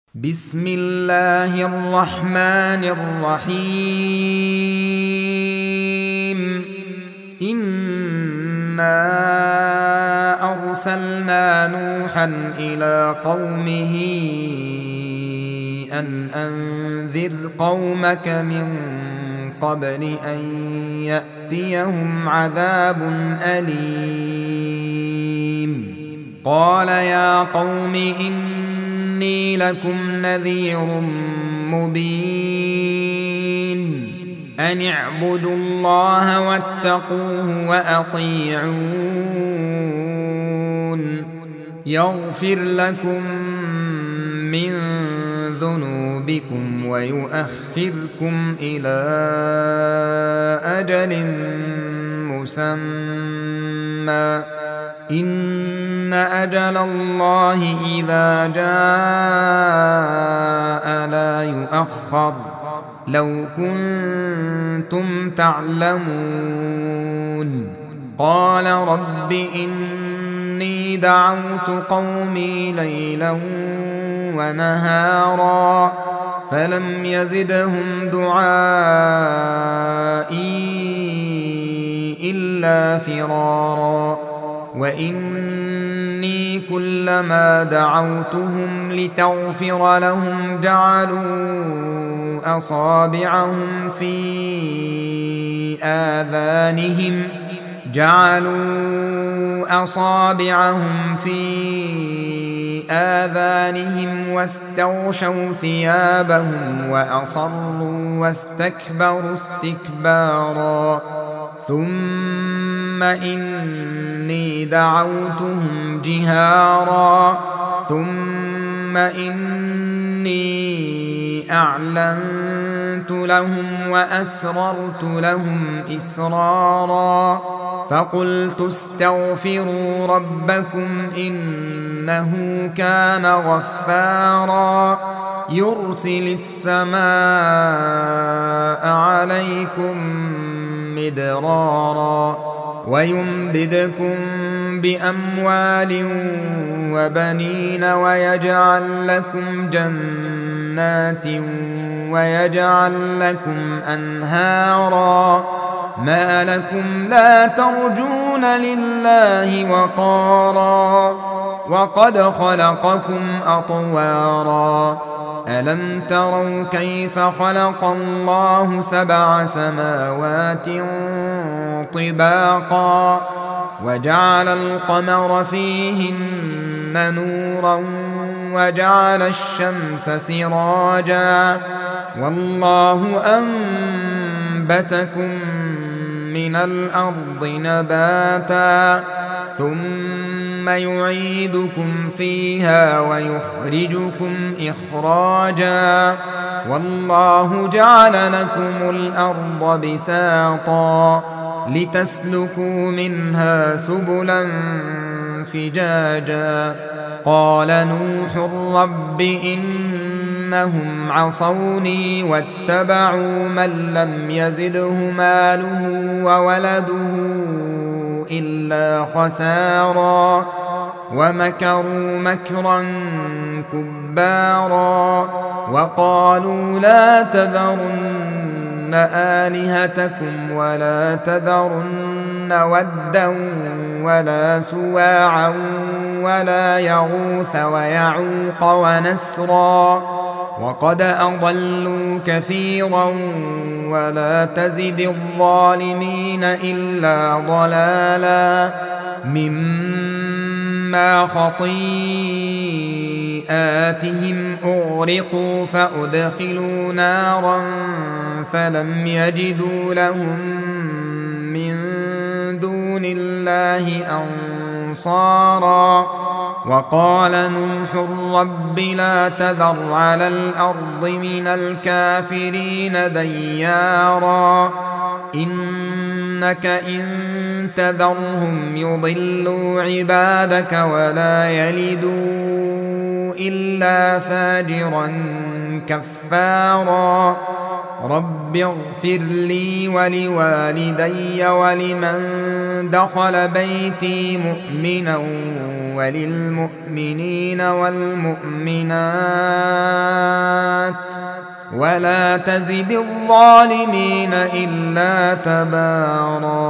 بسم الله الرحمن الرحيم. إنا أرسلنا نوحا إلى قومه أن أنذر قومك من قبل أن يأتيهم عذاب أليم. قال يا قوم إني لكم نذير مبين أن اعبدوا الله واتقوه وأطيعون يغفر لكم من ذنوبكم ويؤخركم إلى أجل مسمى إن أجل الله إذا جاء لا يؤخر لو كنتم تعلمون. قال رب إني دعوت قومي ليلا ونهارا فلم يزدهم دعائي إلا فرارا وإني كلما دعوتهم لتغفر لهم جعلوا أصابعهم في آذانهم واستغشوا ثيابهم وأصروا واستكبروا استكبارا ثم إني دعوتهم جهارا ثم إني أعلنت لهم وأسررت لهم إسرارا فقلت استغفروا ربكم إنه كان غفارا يرسل السماء عليكم مدرارا ويمددكم بأموال وبنين ويجعل لكم جنات ويجعل لكم أنهارا ما لكم لا ترجون لله وقارا وقد خلقكم أطوارا ألم تروا كيف خلق الله 7 سماوات طباقا وجعل القمر فيهن نورا وجعل الشمس سراجا والله أنبتكم من الأرض نباتا ثم يعيدكم فيها ويخرجكم إخراجا والله جعل لكم الأرض بساطا لتسلكوا منها سبلا فجاجا قال نوح رب إنهم عصوني واتبعوا من لم يزده ماله وولده إلا خسارا ومكروا مكرا كبارا وقالوا لا تذرن آلهتكم ولا تذرن ودا ولا سواعا ولا يغوث ويعوق ونسرا وقد أضلوا كثيرا ولا تزد الظالمين إلا ضلالا مما خطيئاتهم أغرقوا فأدخلوا نارا فلم يجدوا لهم من دون الله أنصارا وقال نوح رب لا تذر على الأرض من الكافرين ديارا إنك إن تذرهم يضلوا عبادك ولا يلدوا إلا فاجرا كفارا رب اغفر لي ولوالدي ولمن دخل بيتي مؤمنا وللمؤمنين والمؤمنات ولا تزد الظالمين إلا تبارا.